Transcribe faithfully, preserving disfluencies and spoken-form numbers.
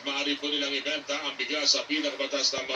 maaari po nilang ibenta ang bigas sa pinakabatas na